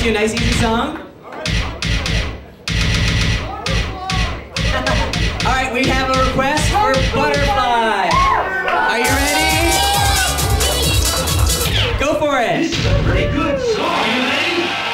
you a nice, easy song. All right, we have a request for Butterfly. Are you ready? Go for it. This is a pretty good song, you ready?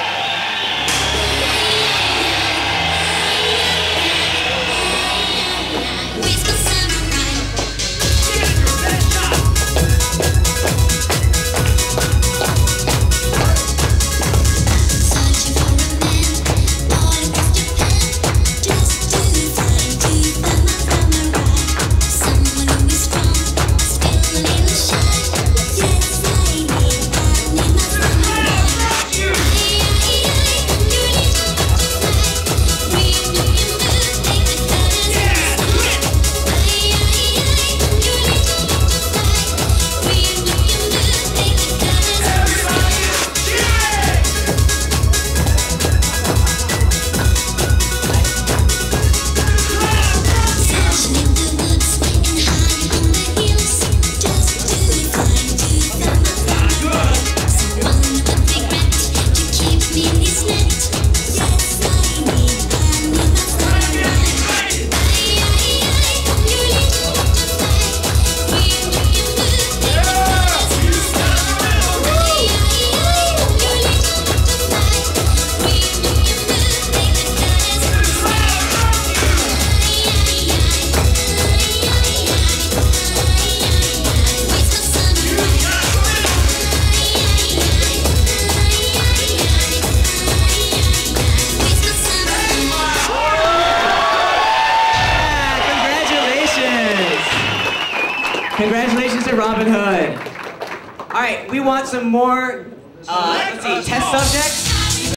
Congratulations to Robin Hood. All right, we want some more, let's see, test subjects.